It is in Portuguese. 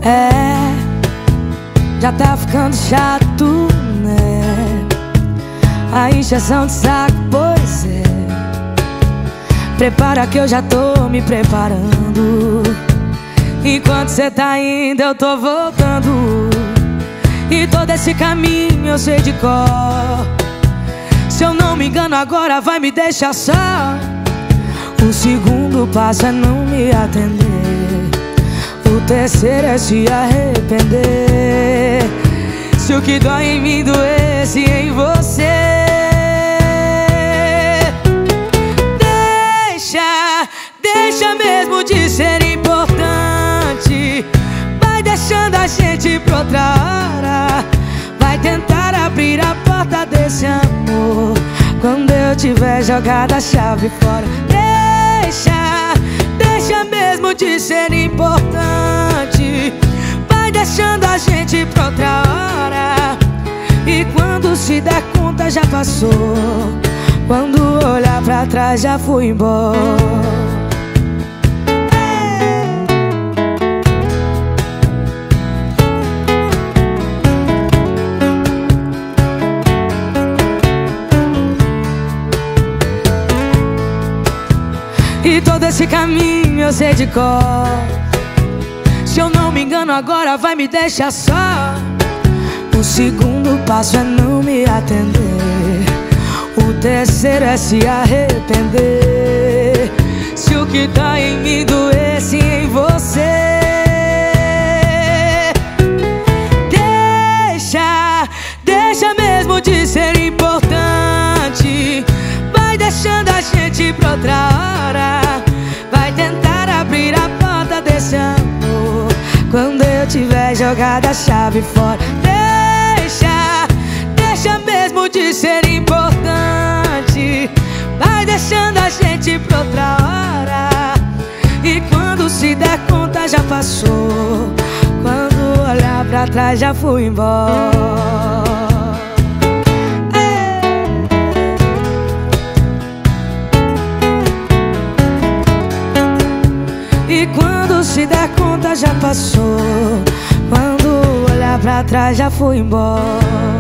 É, já tá ficando chato, né? A encheção de saco, pois é. Prepara que eu já tô me preparando. Enquanto cê tá indo eu tô voltando. E todo esse caminho eu sei de cor. Se eu não me engano agora vai me deixar só. O segundo passo é não me atender. O terceiro é se arrepender. Se o que dói em mim doesse em você, deixa mesmo de ser importante. Vai deixando a gente pra outra hora. Vai tentar abrir a porta desse amor quando eu tiver jogado a chave fora. Deixa mesmo de ser importante. Vai deixando a gente pra outra hora. E quando se der conta já passou. Quando olhar pra trás já fui embora. E todo esse caminho eu sei de cor. Se eu não me engano agora vai me deixar só. O segundo passo é não me atender. O terceiro é se arrepender. Se o que tá em mim doesse em você, deixa mesmo de ser importante. Vai deixando a gente pra outra hora. Vai tentar abrir a porta desse amor quando eu tiver jogado a chave fora. Deixa mesmo de ser importante. Vai deixando a gente pra outra hora. E quando se der conta já passou. Quando olhar pra trás já fui embora. E quando se der conta já passou. Quando olhar pra trás já fui embora.